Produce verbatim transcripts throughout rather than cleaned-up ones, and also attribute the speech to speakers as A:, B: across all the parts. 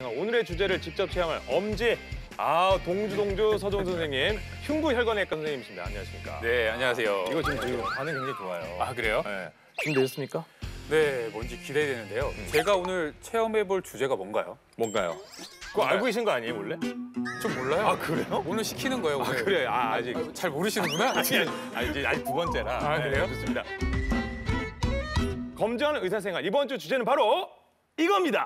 A: 오늘의 주제를 직접 체험할 엄지 아 동주 동주 서동 선생님 흉부혈관외과 선생님이십니다. 안녕하십니까?
B: 네, 안녕하세요.
A: 이거 지금 지금 반응 굉장히 좋아요.
B: 아, 그래요?
A: 네. 준비되셨습니까?
B: 네, 뭔지 기대되는데요. 음. 제가 오늘 체험해볼 주제가 뭔가요?
A: 뭔가요? 그거 알고 계신 거 아니에요, 원래?
B: 좀 몰라요.
A: 아, 그래요?
B: 오늘 시키는 거예요, 오늘.
A: 아, 그래요? 아, 아직.
B: 아, 잘 모르시는구나?
A: 아니, 아니, 이제 아직 두 번째라.
B: 아, 그래요?
A: 네, 좋습니다. 검증하는 의사생활. 이번 주 주제는 바로 이겁니다.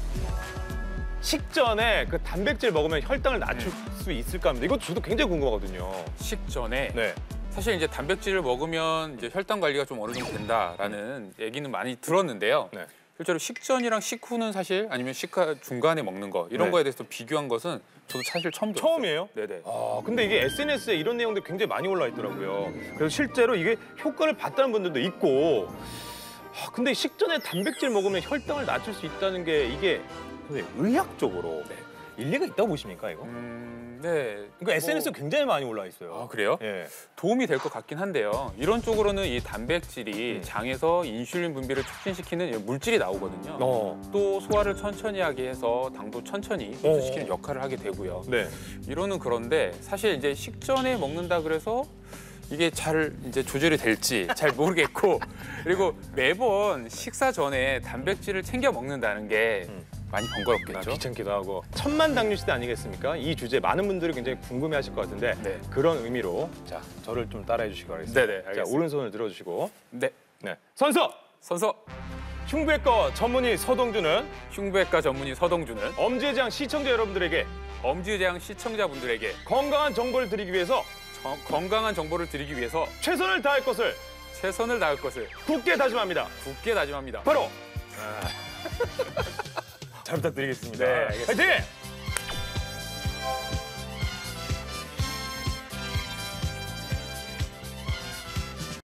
A: 식전에 그 단백질 먹으면 혈당을 낮출 수 있을까 합니다. 이것도 저도 굉장히 궁금하거든요.
B: 식전에
A: 네.
B: 사실 이제 단백질을 먹으면 이제 혈당 관리가 좀 어느 정도 된다라는 얘기는 많이 들었는데요.
A: 네.
B: 실제로 식전이랑 식후는 사실 아니면 식후 중간에 먹는 거 이런
A: 네.
B: 거에 대해서 비교한 것은 저도 사실 처음 들었어요.
A: 처음이에요?
B: 네네.
A: 아, 근데 이게 에스엔에스에 이런 내용들이 굉장히 많이 올라와 있더라고요. 그래서 실제로 이게 효과를 봤다는 분들도 있고. 아, 근데 식전에 단백질 먹으면 혈당을 낮출 수 있다는 게 이게 선생님, 의학적으로
B: 네.
A: 일리가 있다고 보십니까, 이거?
B: 음, 네.
A: 그러니까 에스엔에스에
B: 뭐...
A: 굉장히 많이 올라와 있어요.
B: 아, 그래요?
A: 예.
B: 도움이 될 것 같긴 한데요. 이론적으로는 이 단백질이
A: 음.
B: 장에서 인슐린 분비를 촉진시키는 물질이 나오거든요.
A: 어.
B: 또 소화를 천천히 하게 해서 당도 천천히 흡수시키는 역할을 하게 되고요.
A: 네.
B: 이론은 그런데 사실 이제 식전에 먹는다 그래서 이게 잘 이제 조절이 될지 잘 모르겠고 그리고 매번 식사 전에 단백질을 챙겨 먹는다는 게
A: 음.
B: 많이 번거롭겠죠.
A: 아, 귀찮기도 하고. 천만당류 시대 아니겠습니까? 이 주제 많은 분들이 굉장히 궁금해하실 것 같은데
B: 네.
A: 그런 의미로 자 저를 좀 따라해 주시기 바라겠습니다.
B: 네네, 알겠습니다.
A: 자 오른손을 들어주시고
B: 네.
A: 네. 선서!
B: 선서
A: 흉부외과 전문의 서동주는
B: 흉부외과 전문의 서동주는
A: 엄지의장 시청자 여러분들에게
B: 엄지의장 시청자분들에게
A: 건강한 정보를 드리기 위해서
B: 정, 건강한 정보를 드리기 위해서
A: 최선을 다할 것을
B: 최선을 다할 것을
A: 굳게 다짐합니다.
B: 굳게 다짐합니다.
A: 바로 아... 잘 부탁드리겠습니다.
B: 네, 알겠습니다.
A: 화이팅!